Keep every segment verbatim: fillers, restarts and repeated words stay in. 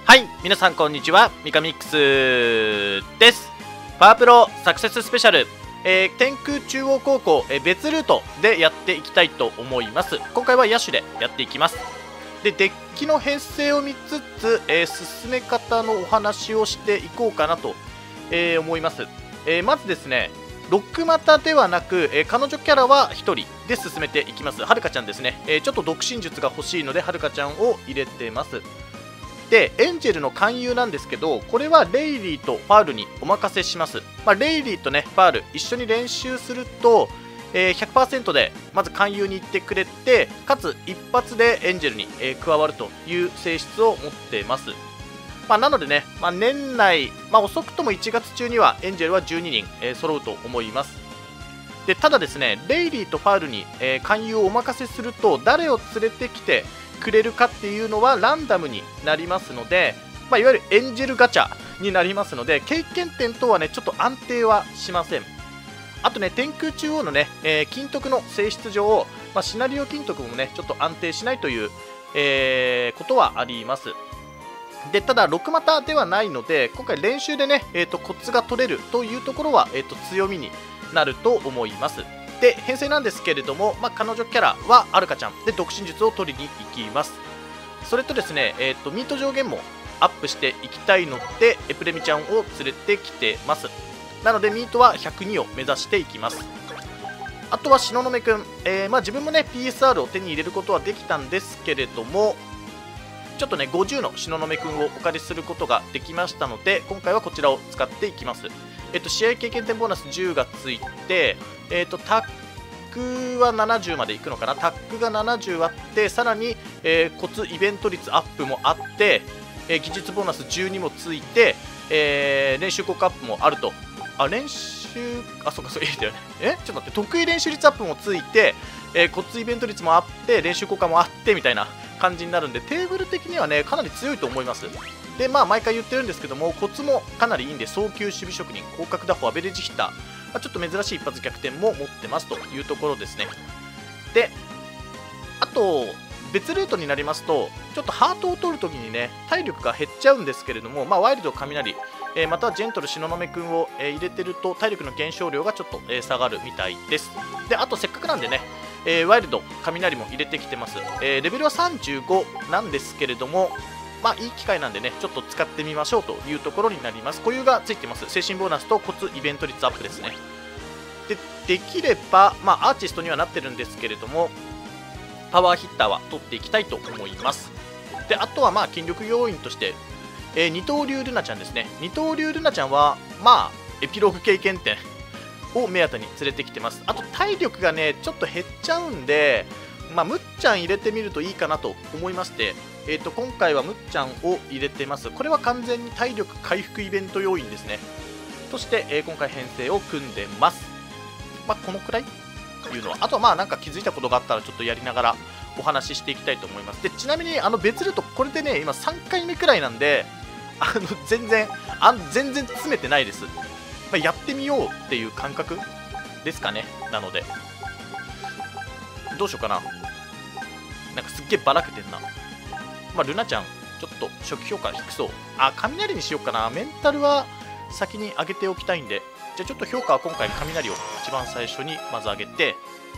はい、皆さんこんにちは、ミカミックスです。パワープロサクセススペシャル、えー、天空中央高校、えー、別ルートでやっていきたいと思います。今回は野手でやっていきます。で、デッキの編成を見つつ、えー、進め方のお話をしていこうかなと、えー、思います。えー、まずですね、ロックマタではなく、えー、彼女キャラはひとりで進めていきます。はるかちゃんですね、えー、ちょっと独身術が欲しいのではるかちゃんを入れてます。で、エンジェルの勧誘なんですけど、これはレイリーとファールにお任せします。まあ、レイリーとね、ファール一緒に練習すると、えー、ひゃくパーセント でまず勧誘に行ってくれて、かつ一発でエンジェルに、えー、加わるという性質を持っています。まあ、なのでね、まあ、年内、まあ、遅くともいちがつ中にはエンジェルはじゅうににん、えー、揃うと思います。で、ただですね、レイリーとファールに、えー、勧誘をお任せすると、誰を連れてきてくれるかっていうのはランダムになりますので、まあ、いわゆるエンジェルガチャになりますので、経験点とはねちょっと安定はしません。あとね、天空中央のね、えー、金徳の性質上、まあ、シナリオ金徳もねちょっと安定しないという、えー、ことはあります。で、ただろく股ではないので、今回練習でね、えー、とコツが取れるというところは、えー、と強みになると思います。で、編成なんですけれども、まあ、彼女キャラはアルカちゃんで独身術を取りに行きます。それとですね、えー、とミート上限もアップしていきたいので、エプレミちゃんを連れてきてます。なのでミートはひゃくにを目指していきます。あとは東雲くん、えーまあ、自分もね ピーエスアール を手に入れることはできたんですけれども、ちょっとねごじゅうの東雲くんをお借りすることができましたので、今回はこちらを使っていきます。えっと、試合経験点ボーナスじゅうがついて、えっと、タックはななじゅうまでいくのかな。タックがななじゅうあって、さらに、えー、コツイベント率アップもあって、えー、技術ボーナスじゅうにもついて、えー、練習効果アップもあると。あ、練習、あ、そうか、そう、いいだよね。えちょっと待って、得意練習率アップもついて、えー、コツイベント率もあって、練習効果もあって、みたいな感じになるんで、テーブル的にはね、かなり強いと思います。で、まあ、毎回言ってるんですけども、コツもかなりいいんで、早急守備職人、広角打法、アベレージヒッター、まあ、ちょっと珍しい一発逆転も持ってますというところですね。で、あと、別ルートになりますと、ちょっとハートを取るときにね、体力が減っちゃうんですけれども、まあ、ワイルド、雷、えー、またはジェントル、東雲くんを、えー、入れてると、体力の減少量がちょっと、えー、下がるみたいです。で、あと、せっかくなんでね、えー、ワイルド、雷も入れてきてます。えー、レベルはさんじゅうごなんですけれども、まあいい機会なんでね、ちょっと使ってみましょうというところになります。固有がついてます。精神ボーナスとコツイベント率アップですね。で、できれば、まあアーティストにはなってるんですけれども、パワーヒッターは取っていきたいと思います。で、あとはまあ筋力要因として、えー、二刀流ルナちゃんですね。二刀流ルナちゃんは、まあエピローグ経験点を目当てに連れてきてます。あと体力がね、ちょっと減っちゃうんで、まあ、むっちゃん入れてみるといいかなと思いまして、えー、と今回はむっちゃんを入れてます。これは完全に体力回復イベント要因ですね。として、えー、今回編成を組んでます。まあ、このくらいいうのは、あとはまあなんか気づいたことがあったらちょっとやりながらお話ししていきたいと思います。で、ちなみにあの別ルート、これでね、今さんかいめくらいなんで、あの全然あ全然詰めてないです。まあ、やってみようっていう感覚ですかね。なので、どうしようかな。なんかすっげえばらけてんな。まあ、ルナちゃん、ちょっと初期評価低そう。あ、雷にしようかな。メンタルは先に上げておきたいんで。じゃあちょっと評価は今回雷を一番最初にまず上げて、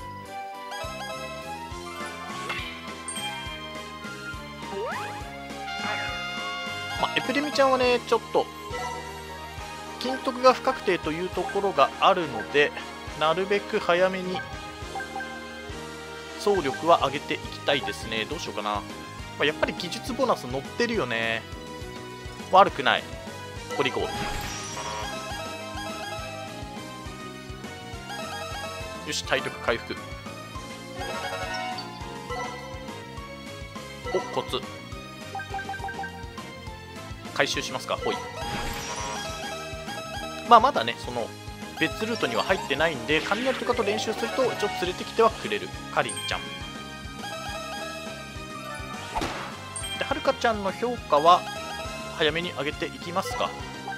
まあ、エプレミちゃんはね、ちょっと金徳が不確定というところがあるので、なるべく早めに総力は上げていきたいですね。どうしようかな。まあ、やっぱり技術ボーナス乗ってるよね。悪くない。これいこう。よし、体力回復。お、コツ。回収しますか。ほい。まあ、まだね、その別ルートには入ってないんで、雷とかと練習すると一応連れてきてはくれる。かりんちゃんで、はるかちゃんの評価は早めに上げていきますか。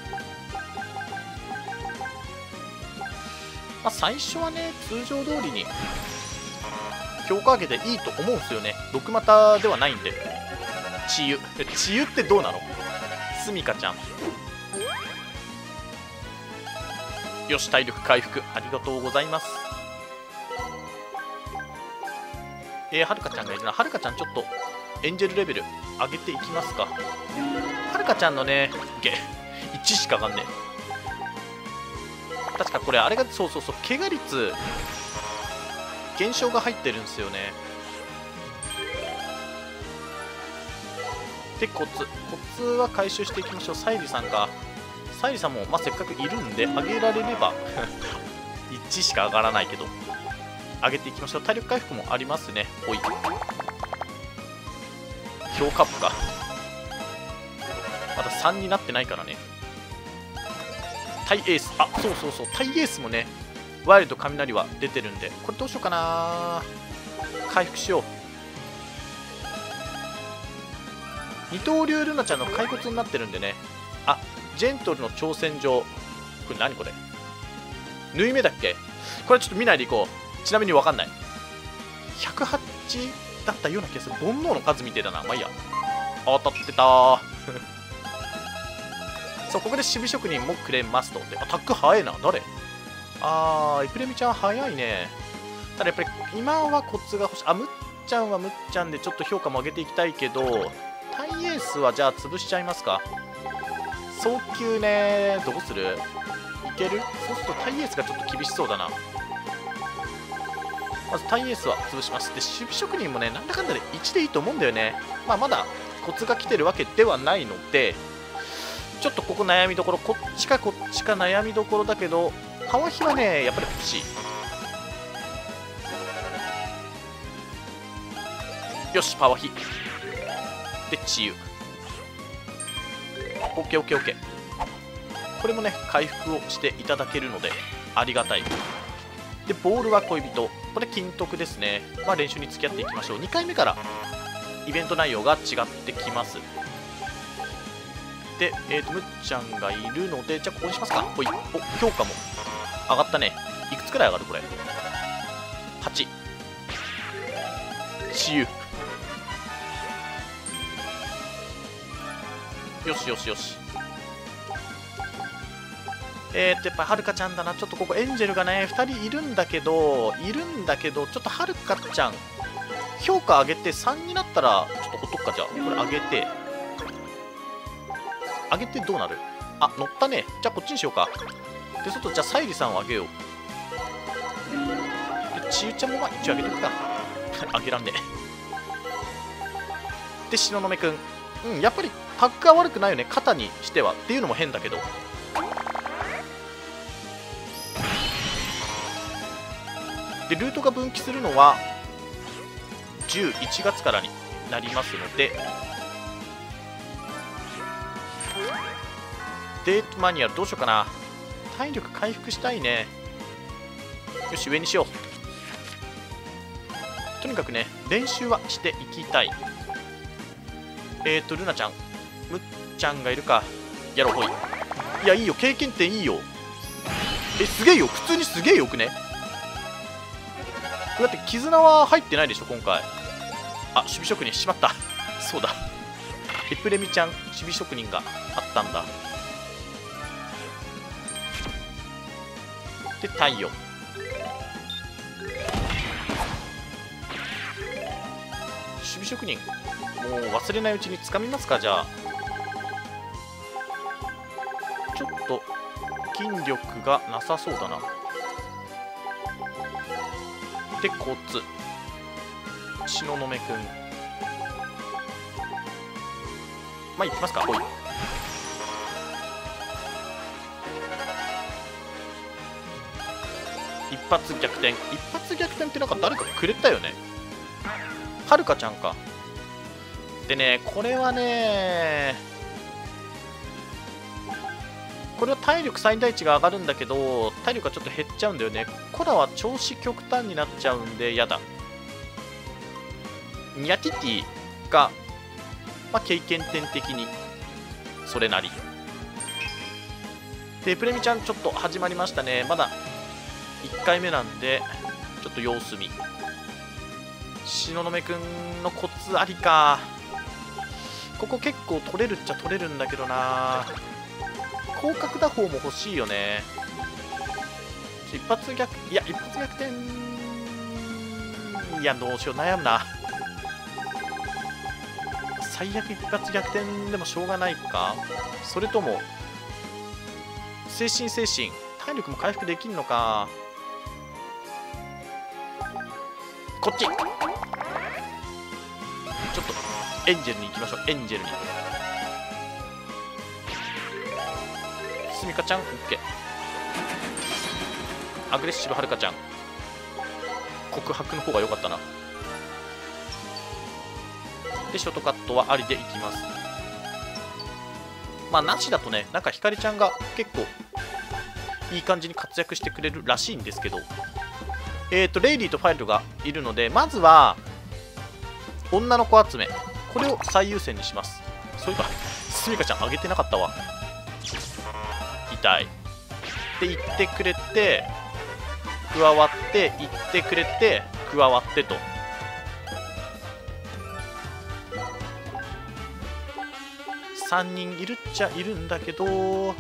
まあ、最初はね、通常通りに評価上げていいと思うんですよね。ろく股ではないんで。 治癒治癒ってどうなの？すみかちゃん。よし、体力回復ありがとうございます。えー、はるかちゃんがいるな。はるかちゃんちょっとエンジェルレベル上げていきますか。はるかちゃんのね、ゲいちしか上がんねえ。確かこれあれが、そうそうそう、怪我率減少が入ってるんですよね。で、コツコツは回収していきましょう。サイリさんがサイリさんも、まあ、せっかくいるんで上げられればいちしか上がらないけど上げていきましょう。体力回復もありますね。おい、評価部かまださんになってないからね。タイエース、あ、そうそうそう、タイエースもね、ワイルド雷は出てるんで、これどうしようかな。回復しよう。二刀流ルナちゃんの骸骨になってるんでね。あ、ジェントルの挑戦状、これ何これ、縫い目だっけ。これちょっと見ないでいこう。ちなみに分かんない。ひゃくはちだったような気がする。煩悩の数みてえだな。まあいいや。当たってたーそう、ここで守備職人もくれますと。で、アタック早いな。誰？あー、エプレミちゃん早いね。ただやっぱり今はコツが欲しい。あ、むっちゃんはむっちゃんでちょっと評価も上げていきたいけど、タイエースはじゃあ潰しちゃいますか。早急ね、どうする？いける？そうするとタイエースがちょっと厳しそうだな。まずタイエースは潰します。で、守備職人もね、なんだかんだでいちでいいと思うんだよね。まあ、まだコツが来てるわけではないので、ちょっとここ悩みどころ、こっちかこっちか悩みどころだけど、パワヒはね、やっぱり欲しい。よし、パワヒ。で、治癒。オッケーオッケーオッケー。これもね、回復をしていただけるので、ありがたい。で、ボールは恋人。これ、金徳ですね。まあ、練習に付き合っていきましょう。にかいめから、イベント内容が違ってきます。で、えーと、むっちゃんがいるので、じゃあ、ここにしますか。ほい。お、評価も上がったね。いくつくらい上がるこれ。はち。治癒。よしよしよし。えーっと、やっぱはるかちゃんだな。ちょっとここエンジェルがね、ふたりいるんだけど、いるんだけど、ちょっとはるかちゃん、評価上げてさんになったら、ちょっとほっとくか、じゃあ。これ上げて、上げてどうなる？あ、乗ったね。じゃあこっちにしようか。で、外、じゃあサイリさんを上げよう。で、ちゆちゃんもまあ一応上げとくか。上げらんねえ。で、東雲くん。うん、やっぱりタッグが悪くないよね。肩にしては。っていうのも変だけど。で、ルートが分岐するのはじゅういちがつからになりますので、デートマニュアルどうしようかな。体力回復したいね。よし、上にしよう。とにかくね、練習はしていきたい。えーと、ルナちゃん、むっちゃんがいるか。やろう、ほい。いや、いいよ、経験点いいよ。え、すげえよ、普通にすげえよくね。だって絆は入ってないでしょ今回。あ、守備職人しまった。そうだ、エプレミちゃん守備職人があったんだ。で、太陽。守備職人もう忘れないうちに掴みますか。じゃあちょっと筋力がなさそうだな。で、コツ東雲くん、まあいきますか。ほい。一発逆転。一発逆転ってなんか誰かくれたよね。はるかちゃんか。でね、これはね、これは体力最大値が上がるんだけど、体力がちょっと減っちゃうんだよね。コラは調子極端になっちゃうんで、やだ。ニャティティが、まあ、経験点的にそれなり。で、プレミちゃんちょっと始まりましたね。まだいっかいめなんで、ちょっと様子見。東雲くんのコツありか。 ここ結構取れるっちゃ取れるんだけどな。広角打法も欲しいよね。一発逆、いや一発逆転、いやどうしよう、悩むな。最悪一発逆転でもしょうがないか。それとも精神精神体力も回復できんのか。こっちちょっとエンジェルに行きましょう。エンジェルにすみかちゃん OK。 アグレッシブはるかちゃん告白の方が良かったな。でショートカットはありでいきます。まあなしだとね、なんかひかりちゃんが結構いい感じに活躍してくれるらしいんですけど、えっとレイリーとファイルがいるので、まずは女の子集め、これを最優先にします。そういえばすみかちゃんあげてなかったわ。痛いで言ってくれて加わって言ってくれて加わってと。さんにんいるっちゃいるんだけど、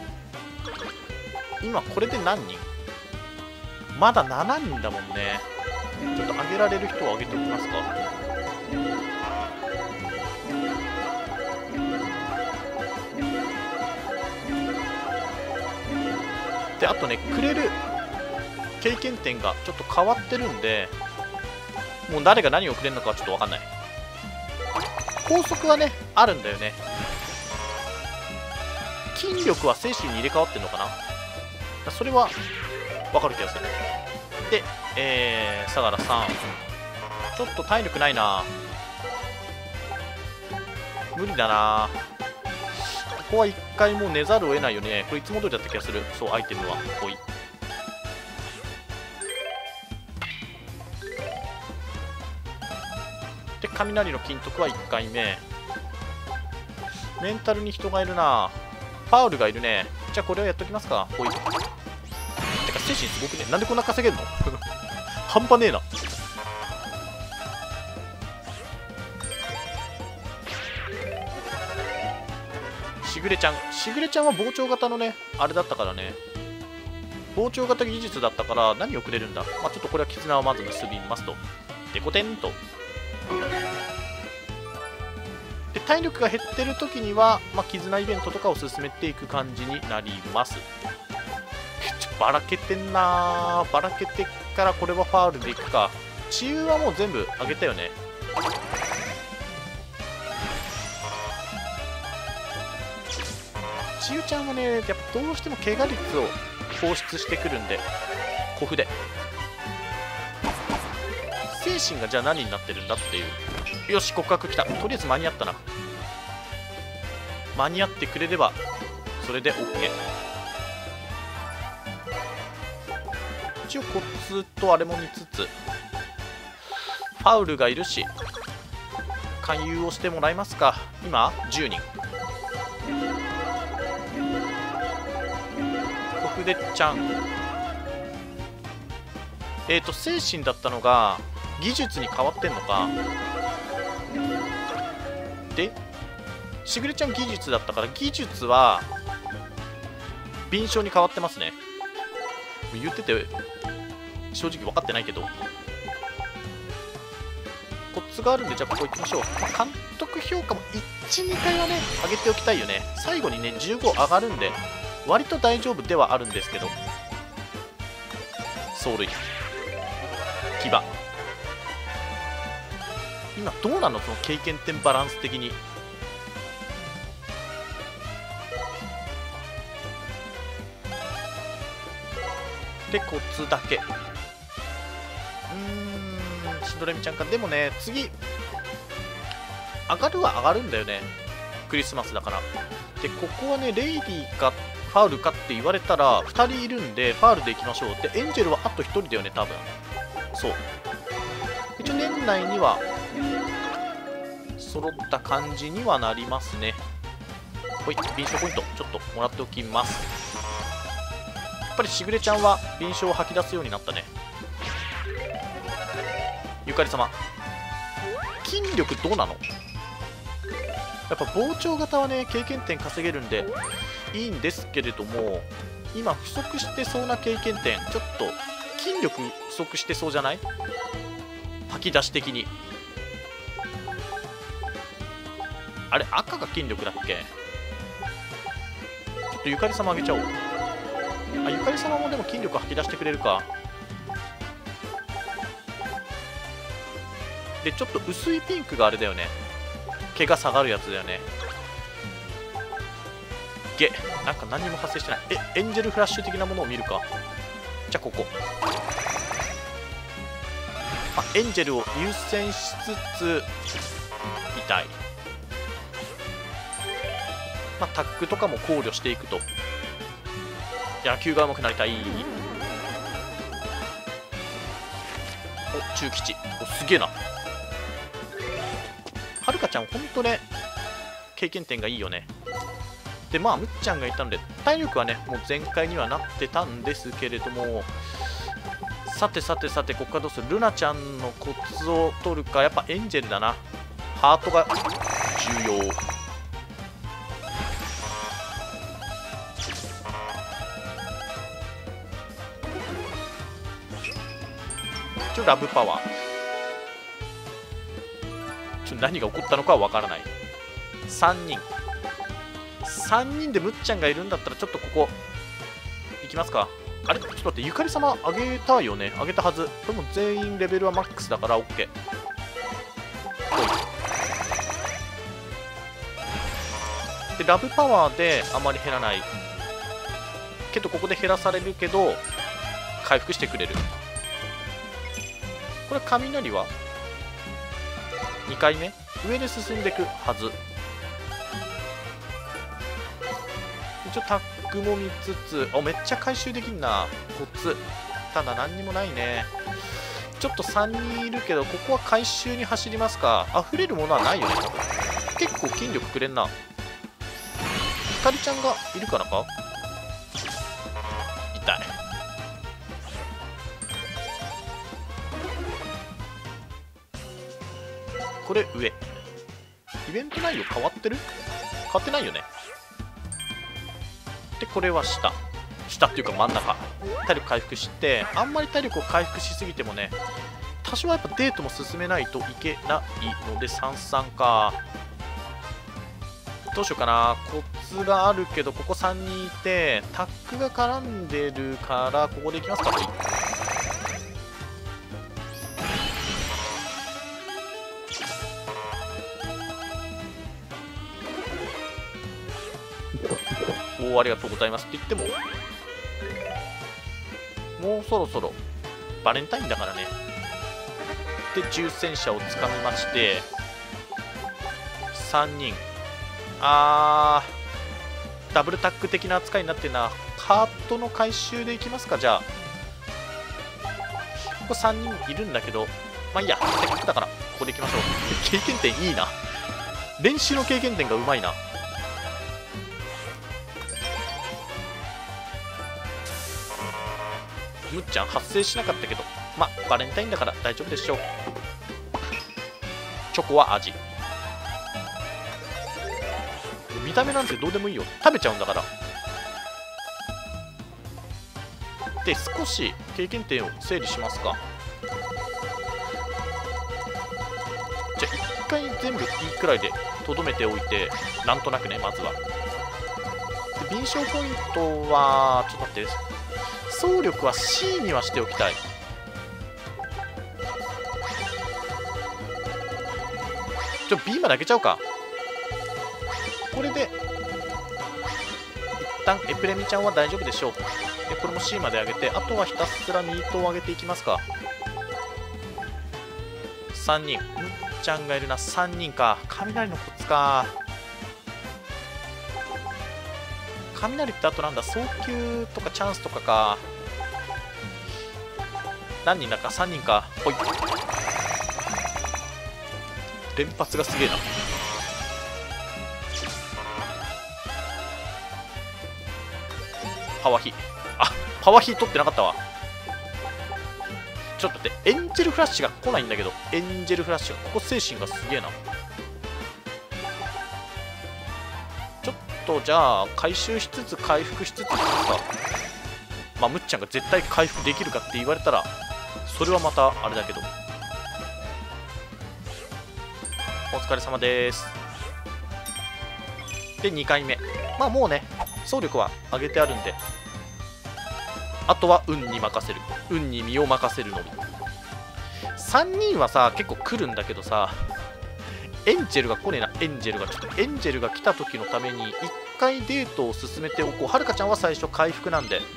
今これで何人？まだしちにんだもんね。ちょっと上げられる人を上げておきますか。であとね、くれる経験点がちょっと変わってるんで、もう誰が何をくれるのかはちょっと分かんない。高速はねあるんだよね。筋力は精神に入れ替わってるのかな。それは分かる気がする。で、えー、相良さんちょっと体力ないな。無理だな。ここは一回もう寝ざるを得ないよね。これいつも通りだった気がする。そう、アイテムはほい。で雷の金徳はいっかいめ。メンタルに人がいるな。ファウルがいるね。じゃあこれをやっときますか。ほい。てか精神すごくね。なんでこんな稼げるの半端ねえな。しぐれちゃんしぐれちゃんは膨張型のねあれだったからね。膨張型技術だったから何をくれるんだ。まあちょっとこれは絆をまず結びますと。デコテンと。で体力が減ってる時には、まあ、絆イベントとかを進めていく感じになります。ちょばらけてんな。ばらけてからこれはファウルでいくか。治癒はもう全部上げたよね。治癒ちゃんはねやっぱどうしても怪我率を放出してくるんで小筆。精神がじゃあ何になってるんだっていう。よし、告白来た。とりあえず間に合ったな。間に合ってくれればそれで OK。 一応コツとあれも見つつファウルがいるし勧誘をしてもらいますか。今じゅうにん。小筆ちゃんえっ、ー、と精神だったのが技術に変わってんのか。でしぐれちゃん技術だったから技術は敏捷に変わってますね。言ってて正直分かってないけどコツがあるんで、じゃあここ行きましょう。まあ、監督評価もいち、にかいはね上げておきたいよね。最後にねじゅうご上がるんで割と大丈夫ではあるんですけど。走塁牙今どうなのその経験点バランス的に。でコツだけ。うーんしどれみちゃんか。でもね次上がるは上がるんだよね。クリスマスだから。でここはねレイディかファウルかって言われたらふたりいるんでファウルでいきましょう。でエンジェルはあとひとりだよね多分。そう一応年内には揃った感じにはなりますね。ほい、敏捷ポイントちょっともらっておきます。やっぱりしぐれちゃんは敏捷を吐き出すようになったね。ゆかり様筋力どうなの。 やっぱ膨張型はね経験点稼げるんでいいんですけれども、今不足してそうな経験点、ちょっと筋力不足してそうじゃない？吐き出し的に。あれ赤が筋力だっけ？ちょっとゆかり様あげちゃおう。あ、ゆかり様もでも筋力吐き出してくれるか。でちょっと薄いピンクがあれだよね、毛が下がるやつだよね。げなんか何も発生してない。えエンジェルフラッシュ的なものを見るか。じゃあここ、あ、エンジェルを優先しつつ痛い。まあタッグとかも考慮していくと。野球が上手くなりたい。お中吉、おすげえな。はるかちゃんほんとね経験点がいいよね。でまあむっちゃんがいたので体力はねもう全開にはなってたんですけれども、さてさてさてここからどうする。ルナちゃんのコツを取るか。やっぱエンジェルだな。ハートが重要。ちょラブパワー、ちょ何が起こったのかは分からない。さんにんさんにんでむっちゃんがいるんだったらちょっとここ行きますか。あれちょっと待って、ゆかり様あげたよね。あげたはず。これも全員レベルはマックスだから OK。 でラブパワーであまり減らないけど、ここで減らされるけど回復してくれる。これ雷はにかいめ上で進んでいくはず。一応タッグも見つつ、おめっちゃ回収できんな。コツただ何にもないね。ちょっとさんにんいるけどここは回収に走りますか。溢れるものはないよね。結構筋力くれんな。ひかりちゃんがいるからか。痛い。これ上イベント内容変わってる？変わってないよね。でこれは下下っていうか真ん中、体力回復して、あんまり体力を回復しすぎてもね多少はやっぱデートも進めないといけないのでさんさんか。どうしようかな。コツがあるけどここさんにんいてタッグが絡んでるからここでいきますか。おおありがとうございますって言ってももうそろそろバレンタインだからね。で重戦車をつかみましてさんにん、あーダブルタッグ的な扱いになってるな。カートの回収でいきますか。じゃあここさんにんいるんだけどまあいいや、せっかくだからここでいきましょう。経験点いいな。練習の経験点がうまいな。むっちゃん発生しなかったけどまあバレンタインだから大丈夫でしょう。チョコは味。見た目なんてどうでもいいよ、食べちゃうんだから。で少し経験点を整理しますか。じゃあ一回全部いいくらいでとどめておいて、なんとなくねまずは。で敏捷ポイントはちょっと待って、走力は C にはしておきたい。ちょ B まで上げちゃおうか。これで一旦エプレミちゃんは大丈夫でしょう。でこれも C まで上げて、あとはひたすらミートを上げていきますか。さんにんむっちゃんがいるな。さんにんか。雷のコツか。雷ってあとなんだ、送球とかチャンスとかか。何人だかさんにんか。ほい連発がすげえな。パワーヒー、あパワーヒー取ってなかったわ。ちょっと待って、エンジェルフラッシュが来ないんだけど、エンジェルフラッシュがここ精神がすげえな。 とじゃあ回収しつつ回復しつつですか。まあむっちゃんが絶対回復できるかって言われたらそれはまたあれだけど。お疲れ様です。でにかいめ、まあもうね総力は上げてあるんで、あとは運に任せる、運に身を任せるのみ。さんにんはさ結構来るんだけどさ、エンジェルが来ねえな。エンジェルがちょっとエンジェルが来た時のためにいっかいデートを進めておこう。はるかちゃんは最初回復なんで、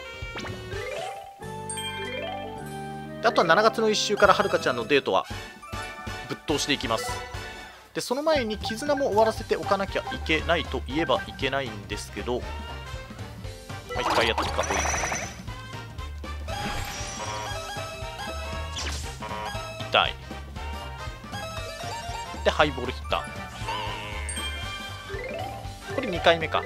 であとはしちがつのいっ週からはるかちゃんのデートはぶっ通していきます。でその前に絆も終わらせておかなきゃいけないと言えばいけないんですけど、まあ、いっかいやってるか。ほい痛い。でハイボールヒッター、これにかいめか。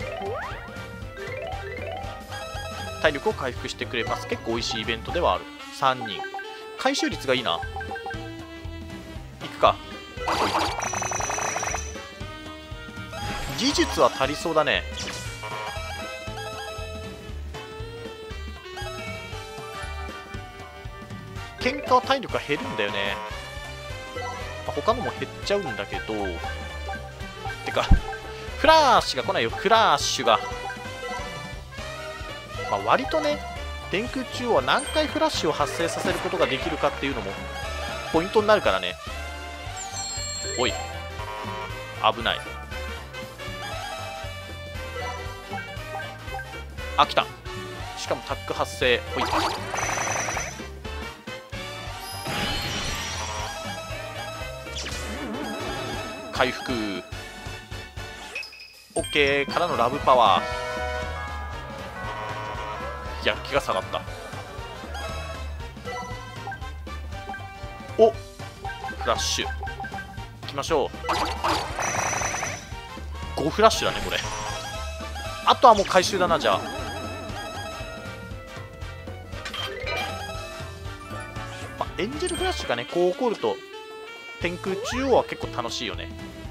体力を回復してくれます。結構美味しいイベントではある。さんにん回収率がいいな。いくか。技術は足りそうだね。喧嘩は体力が減るんだよね。まあ、他のも減っちゃうんだけど、てかフラッシュが来ないよ。フラッシュが、まあ、割とね天空中央は何回フラッシュを発生させることができるかっていうのもポイントになるからね。おい危ない。あ、来た。しかもタック発生。ほい回復 OK からのラブパワー。いや気が下がった。おフラッシュいきましょう。ごフラッシュだねこれ。あとはもう回収だな。じゃあまあ、エンジェルフラッシュがねこう起こると天空中央は結構楽しいよね。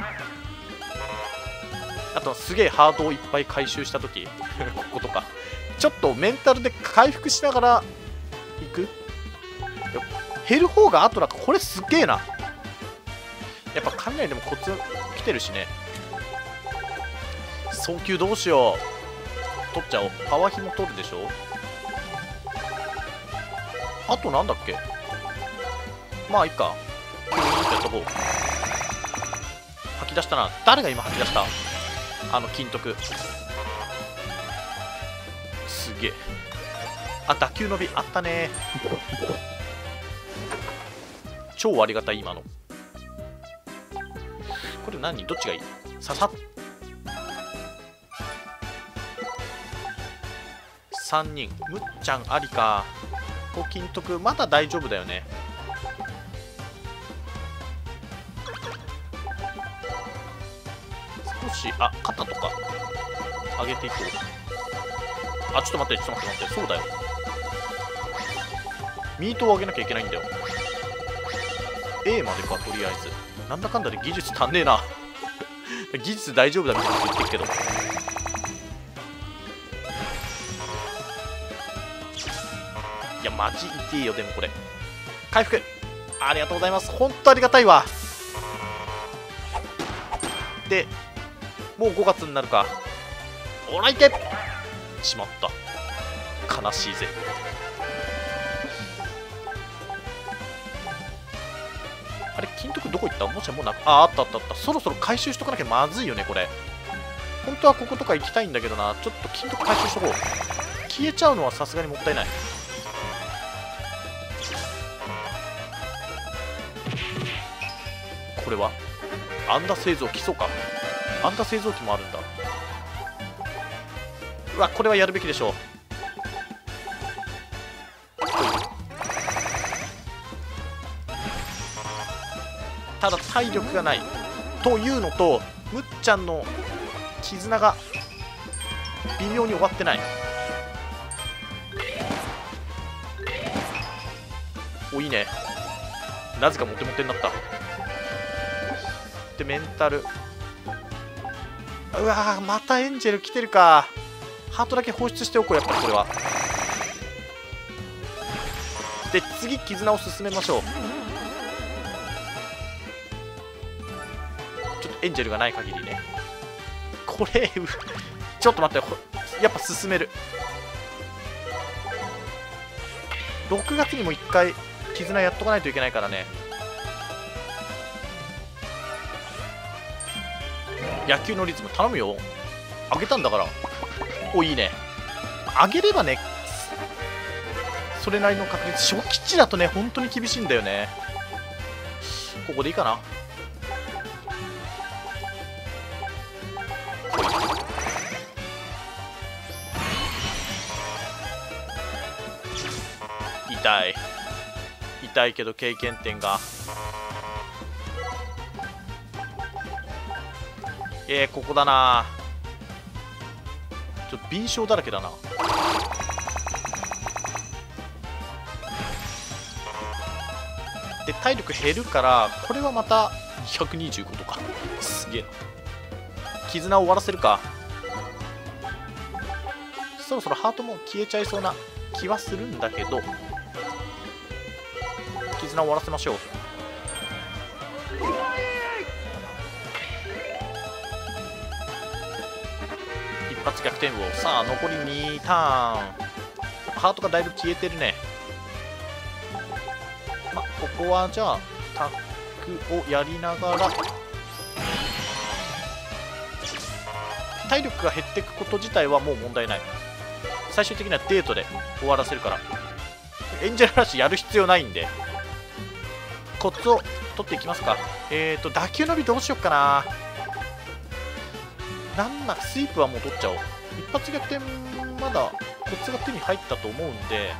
あとはすげえハートをいっぱい回収した時こことかちょっとメンタルで回復しながら行く。減る方が後だとこれすっげえな。やっぱ雷でもコツ来てるしね。早急どうしよう。取っちゃおう。パワーヒも取るでしょ。あとなんだっけ。まあいいか。急にやっとこう。吐き出したな。誰が今吐き出した。あの金徳すげえ。あ打球伸びあったね。超ありがたい今の。これ何どっちがいい。ささっさんにんむっちゃんありか。こう金徳まだ大丈夫だよね。少しあ肩とか上げていこう。あちょっと待ってちょっと待って待って。そうだよミートを上げなきゃいけないんだよ。 A までか。とりあえずなんだかんだで技術足んねえな技術大丈夫だみたいなこと言ってるけど、いやマジ痛いよ。でもこれ回復ありがとうございます。本当ありがたいわ。でもうごがつになるか。おらいけしまった。悲しいぜ。あれ金徳どこ行った。もしもうなああったあったあった。そろそろ回収しとかなきゃまずいよねこれ。本当はこことか行きたいんだけどな。ちょっと金徳回収しとこう。消えちゃうのはさすがにもったいない。これはアンダ製造機。そうかアンダ製造機もあるんだ。うわこれはやるべきでしょう。ただ体力がないというのとむっちゃんの絆が微妙に終わってない。おいいね。なぜかモテモテになった。でメンタルうわー、またエンジェル来てるか。ハートだけ放出しておこう、やっぱりこれは。で次絆を進めましょう。ちょっとエンジェルがない限りね。これちょっと待って、やっぱ進める。ろくがつにもいっかい絆やっとかないといけないからね。野球のリズム頼むよ。上げたんだから。お、いいね。上げればね、それなりの確率。初期値だとね、本当に厳しいんだよね。ここでいいかな。痛い痛いけど経験点が。えー、ここだな。ちょっと敏捷だらけだな。で体力減るから、これはまたひゃくにじゅうごとか。すげえな。絆を終わらせるか。そろそろハートも消えちゃいそうな気はするんだけど、絆を終わらせましょう。一発逆転を。さあ残りにターン。ハートがだいぶ消えてるね。まここはじゃあタックをやりながら、体力が減っていくこと自体はもう問題ない。最終的にはデートで終わらせるから、エンジェルラッシュやる必要ないんで、コツを取っていきますか。えーと打球伸びどうしよっかな。なんなスイープはもう取っちゃおう。一発逆転まだコツが手に入ったと思うんで、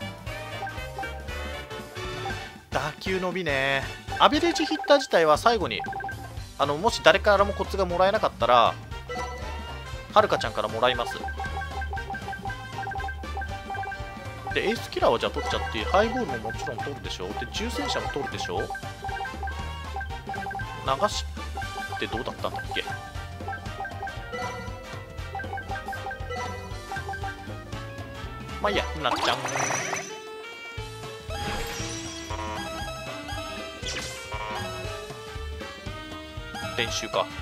打球伸びね。アベレージヒッター自体は最後に、あのもし誰からもコツがもらえなかったらはるかちゃんからもらいます。でエースキラーはじゃあ取っちゃって、ハイボールももちろん取るでしょ。で重戦車も取るでしょ。流しってどうだったんだっけ。まあいいや、なっちゃん。練習か。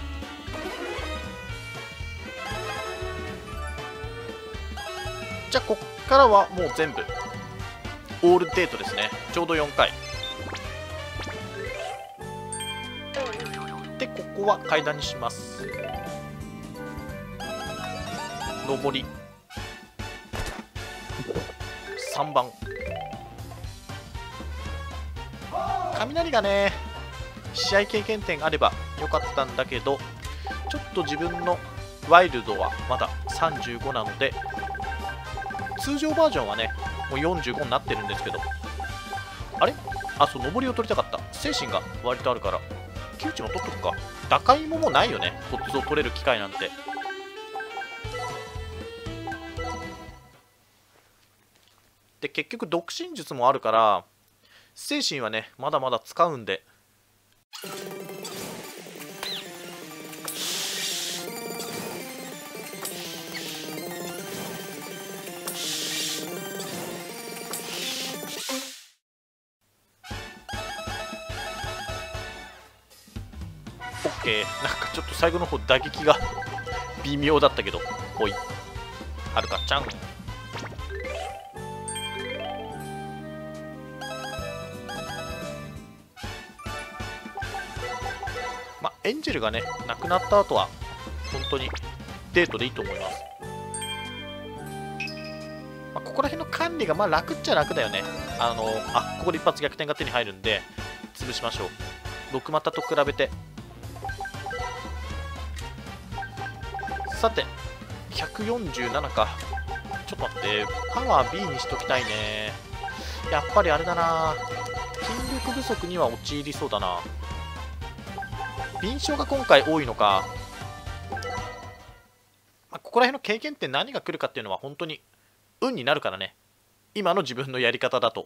じゃあこっからはもう全部オールデートですね。ちょうどよんかいで、ここは階段にします。上りさんばん。雷がね、試合経験点あればよかったんだけど、ちょっと自分のワイルドはまださんじゅうごなので、通常バージョンはねもうよんじゅうごになってるんですけど、あれあ、そう、上りを取りたかった。精神が割とあるから窮地も取っとくか。打開ももうないよね、コツを取れる機会なんて。で結局独身術もあるから、精神はねまだまだ使うんで、オッケー。なんかちょっと最後の方打撃が微妙だったけど、ほい、はるかちゃん。まあエンジェルがねなくなった後は本当にデートでいいと思います。まあ、ここら辺の管理がまあ楽っちゃ楽だよね。あのあここで一発逆転が手に入るんで潰しましょう。ろく股と比べて。さてひゃくよんじゅうななか。ちょっと待って、パワー ビー にしときたいね。やっぱりあれだな、筋力不足には陥りそうだな。敏捷が今回多いのか。まあ、ここら辺の経験点何が来るかっていうのは本当に運になるからね、今の自分のやり方だと。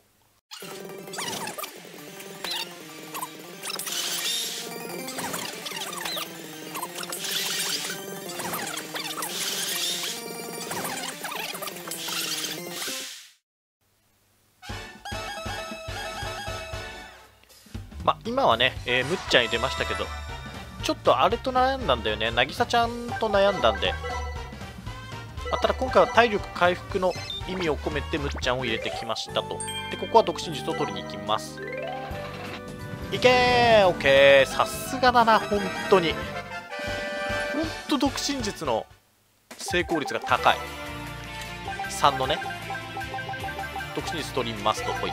まあ今はね、えー、むっちゃんに出ましたけど、ちょっとあれと悩んだんだよね。なぎさちゃんと悩んだんで、まあ、ただ今回は体力回復の意味を込めてむっちゃんを入れてきましたと。でここは独身術を取りに行きます。いけー、オッケー。さすがだな、本当に。本当独身術の成功率が高い。さんのね、独身術取りますと。ほい。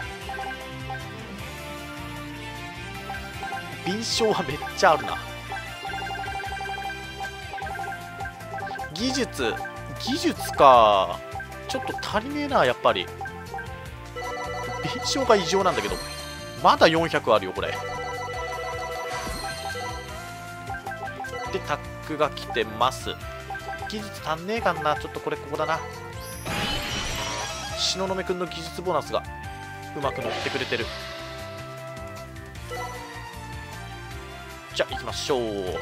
敏捷はめっちゃあるな。技術技術か、ちょっと足りねえな、やっぱり。敏捷が異常なんだけど、まだよんひゃくあるよこれで。タックが来てます。技術足んねえかな。ちょっとこれここだな。東雲くんの技術ボーナスがうまく乗ってくれてる。じゃあ行きましょう。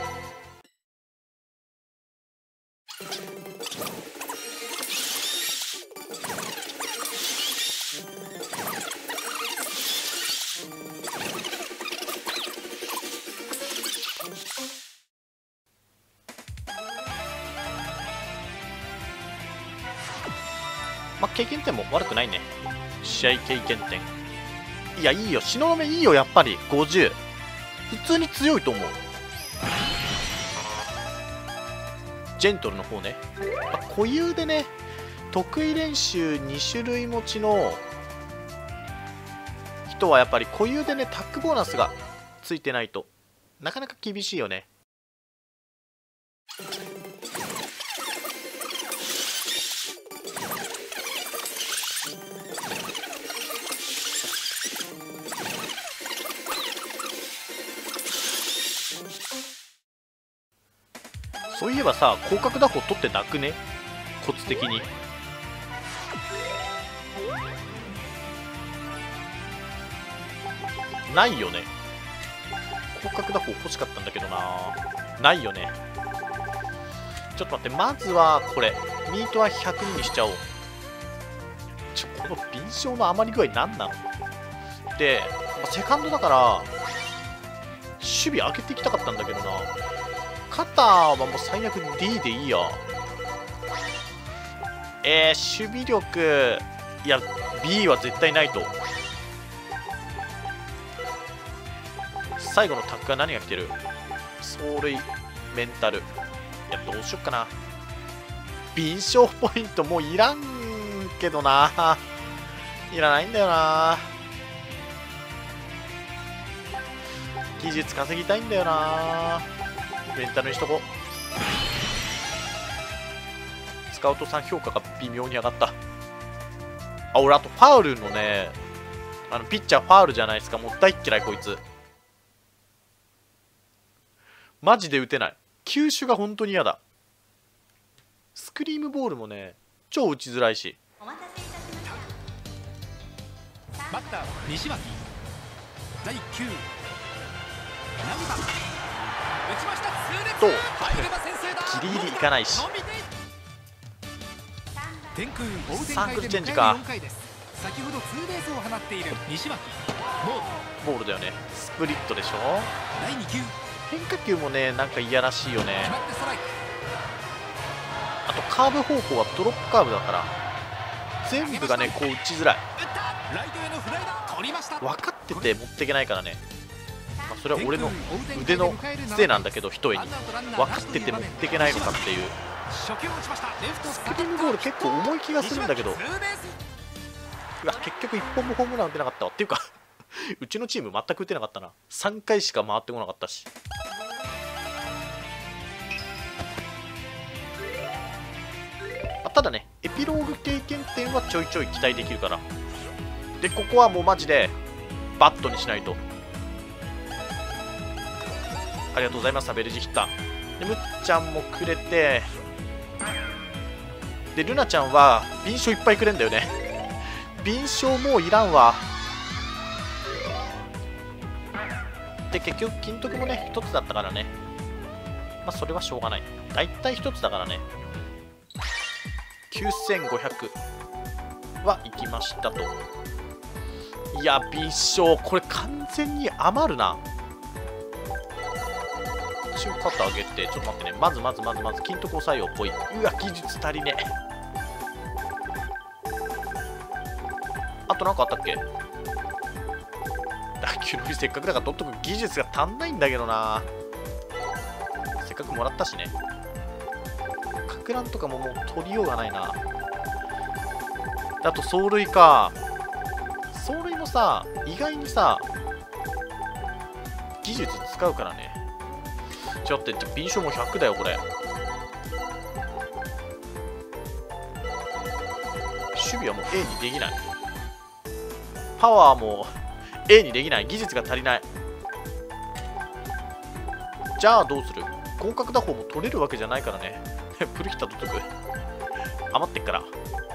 まあ、経験点も悪くないね。試合経験点。いや、いいよ。東雲いいよ、やっぱり。ごじゅう。普通に強いと思う。ジェントルの方ね。まあ、固有でね、得意練習に種類持ちの人はやっぱり固有でね、タックボーナスがついてないと、なかなか厳しいよね。そういえばさ、広角打法取ってなくね、コツ的に。ないよね。広角打法欲しかったんだけどな。ないよね。ちょっと待って、まずはこれミートはひゃくににしちゃおう。ちょこの敏捷の余り具合なんなので、まあ、セカンドだから守備上げていきたかったんだけどな。肩はもう最悪 ディー でいいや。えー、守備力、いや ビー は絶対ないと。最後のタックは何が来てる？走塁、メンタル。いや、どうしよっかな。敏捷ポイントもういらんけどな。いらないんだよな。技術稼ぎたいんだよな。メンタルにしとこう。スカウトさん評価が微妙に上がった。あ、俺あとファウルのね、あのピッチャーファウルじゃないですか。もう大っ嫌いこいつ。マジで打てない。球種が本当に嫌だ。スクリームボールもね、超打ちづらいし。 バッター西脇だいきゅう何番打ちました。 とギリギリいかないし。 天空追う展サークル開でチェンジか。 迎えるよんかいです。先ほどツーベースを放っている西脇ボールだよね。スプリットでしょ。 だいに球変化球もね、なんかいやらしいよね。 決まってストライク。 あとカーブ方向はドロップカーブだから全部がねこう打ちづらい。 打ったライトへのフライだ。取りました。 分かってて持っていけないからね。まあ、それは俺の腕のせいなんだけど、一重に分かってて持っていけないのかっていう。 初球打ちました。レフトスクリームボール結構重い気がするんだけど、 ツーベースうわ結局いっぽんもホームラン打てなかったわ。っていうかうちのチーム全く打てなかったな。さんかいしか回ってこなかったし。あただね、エピローグ経験点はちょいちょい期待できるから。でここはもうマジでバットにしないと。ありがとうございます。ベルジヒッターでむっちゃんもくれて、でルナちゃんは敏捷いっぱいくれんだよね。敏捷もういらんわ。で結局金徳もねひとつだったからね、まあそれはしょうがない。だいたいひとつだからね。きゅうせんごひゃくはいきましたと。 いや、微小、これ完全に余るな。一応肩上げて、ちょっと待ってね、まずまずまずまず金徳抑えよう、ぽい。うわ、技術足りねえ。あとなんかあったっけ？打球のりせっかくだから取っとく。技術が足んないんだけどな。せっかくもらったしね。かく乱とかももう取りようがないな。あと走塁か。走塁もさ、意外にさ、技術使うからね。ちょっと待って、敏捷もひゃくだよ、これ。守備はもう A にできない。パワーも A にできない。技術が足りない。じゃあどうする？広角打法も取れるわけじゃないからね。プルヒタ取っとく。余ってっから。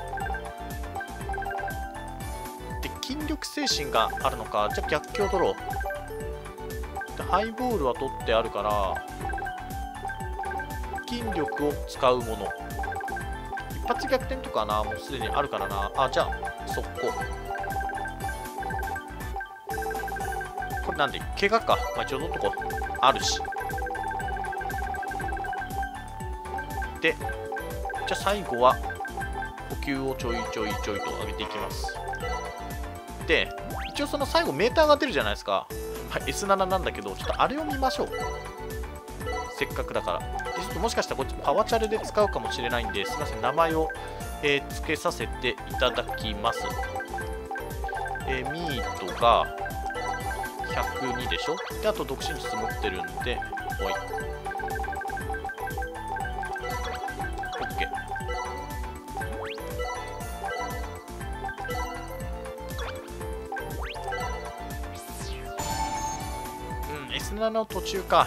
で、筋力精神があるのか。じゃあ逆境取ろう。で、ハイボールは取ってあるから、筋力を使うもの。一発逆転とかな、もうすでにあるからな。あ、じゃあ、速攻。これなんで怪我か。まあ、一応取っとこう。あるし。で、じゃあ最後は補給をちょいちょいちょいと上げていきます。で、一応その最後メーターが出るじゃないですか。まあ、エスなな なんだけど、ちょっとあれを見ましょう。せっかくだから。で、ちょっともしかしたらこっちパワチャルで使うかもしれないんで、すみません、名前を、えー、付けさせていただきます。えー、ミートがひゃくにでしょ。で、あと独身術持ってるんで、おい。OK。うん、エスなな の途中か。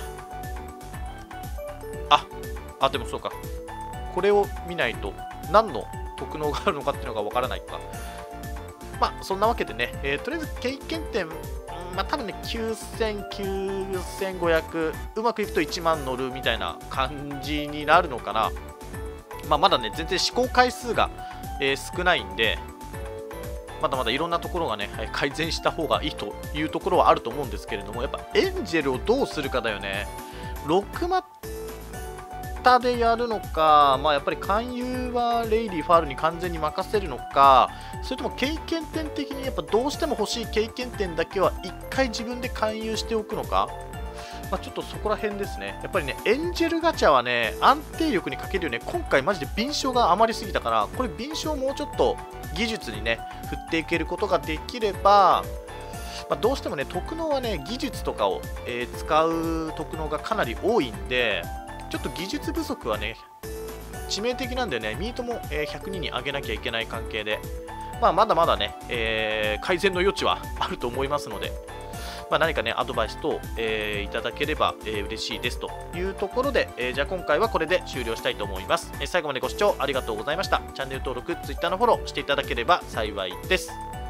あ、あ、でもそうか。これを見ないと何の特能があるのかっていうのがわからないか。まあ、そんなわけでね、えー、とりあえず経験点、まあ、多分ね、きゅうせん、きゅうせんごひゃく、うまくいくといちまん乗るみたいな感じになるのかな。まあ、まだね、全然試行回数が、えー、少ないんで、まだまだいろんなところがね、改善した方がいいというところはあると思うんですけれども、やっぱエンジェルをどうするかだよね。ろくマッタでやるのか、まあ、やっぱり勧誘はレイリー・ファールに完全に任せるのか、それとも経験点的にやっぱどうしても欲しい経験点だけはいっかい自分で勧誘しておくのか、まあ、ちょっとそこら辺ですね。やっぱりね、エンジェルガチャはね、安定力に欠けるよね。今回マジで敏捷が余りすぎたから、これ敏捷をもうちょっと技術にね、振っていけることができれば、まあ、どうしてもね、特能はね、技術とかを、えー、使う特能がかなり多いんで、ちょっと技術不足はね、致命的なんでね、ミートも、えー、ひゃくにに上げなきゃいけない関係で、まあ、まだまだね、えー、改善の余地はあると思いますので、まあ、何かね、アドバイス等、えー、いただければ、えー、嬉しいですというところで、えー、じゃあ今回はこれで終了したいと思います。えー、最後までご視聴ありがとうございました。チャンネル登録、Twitter のフォローしていただければ幸いです。